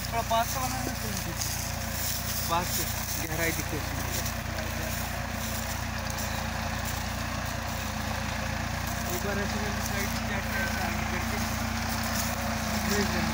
थोड़ा पास से बनाना चाहिए, पास से गहराई दिखे उसमें। एक बार ऐसे करके साइड से जाके ऐसा आगे करके ब्रेक करने